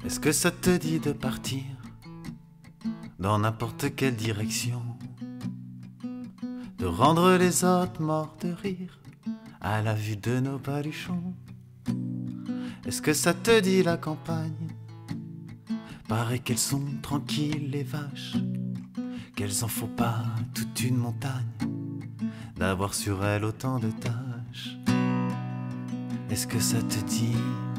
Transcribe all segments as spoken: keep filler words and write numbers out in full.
Est-ce que ça te dit de partir dans n'importe quelle direction, de rendre les autres morts de rire à la vue de nos baluchons? Est-ce que ça te dit la campagne? Paraît qu'elles sont tranquilles les vaches, qu'elles en font pas toute une montagne d'avoir sur elles autant de tâches. Est-ce que ça te dit?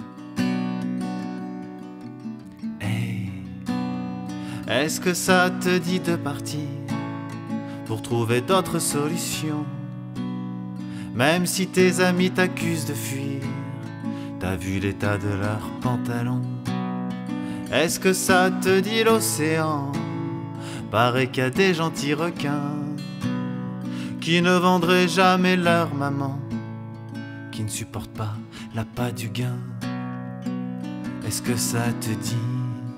Hey, est-ce que ça te dit de partir pour trouver d'autres solutions? Même si tes amis t'accusent de fuir, t'as vu l'état de leurs pantalons. Est-ce que ça te dit l'océan? Paraît qu'il y a des gentils requins qui ne vendraient jamais leur maman, qui ne supportent pas l'appât du gain. Est-ce que ça te dit?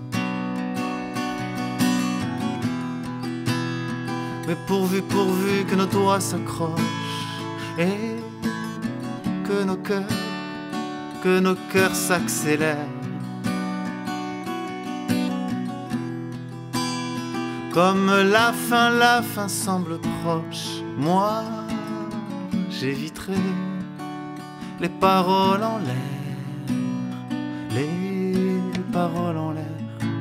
Mais pourvu, pourvu que nos doigts s'accrochent et que nos cœurs, que nos cœurs s'accélèrent, comme la fin, la fin semble proche, moi j'éviterai les paroles en l'air, les paroles en l'air.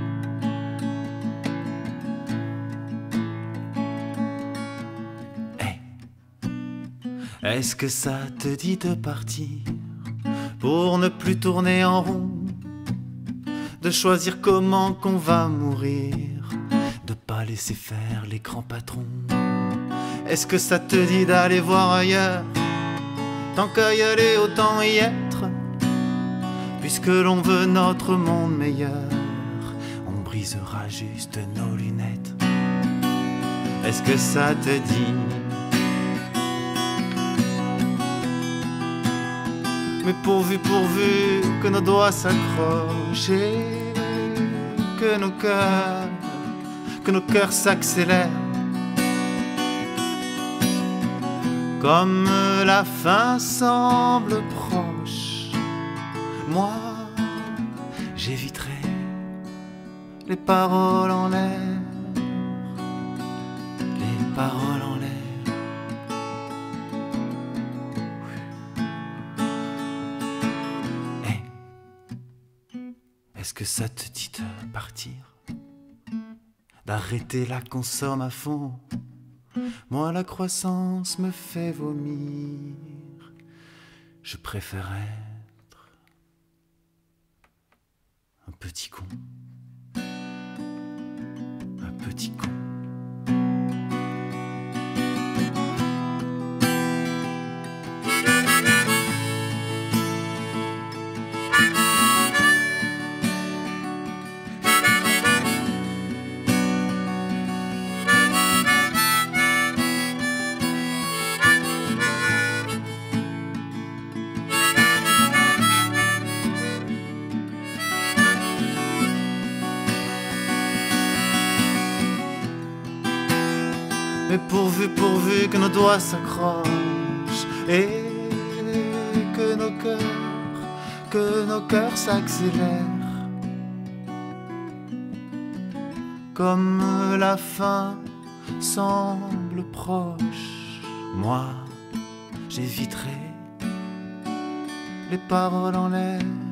Hey, est-ce que ça te dit de partir pour ne plus tourner en rond, de choisir comment qu'on va mourir, de pas laisser faire les grands patrons? Est-ce que ça te dit d'aller voir ailleurs? Tant qu'à y aller, autant y être, puisque l'on veut notre monde meilleur, on brisera juste nos lunettes. Est-ce que ça te dit? Mais pourvu, pourvu que nos doigts s'accrochent et que nos cœurs, que nos cœurs s'accélèrent, comme la fin semble proche, moi j'éviterai les paroles en l'air, les paroles en l'air. Hey, est-ce que ça te dit de partir, d'arrêter la consomme à fond? Moi la croissance me fait vomir, je préfère être un petit con, un petit con. Mais pourvu, pourvu que nos doigts s'accrochent et que nos cœurs, que nos cœurs s'accélèrent, comme la fin semble proche, moi j'éviterai les paroles en l'air.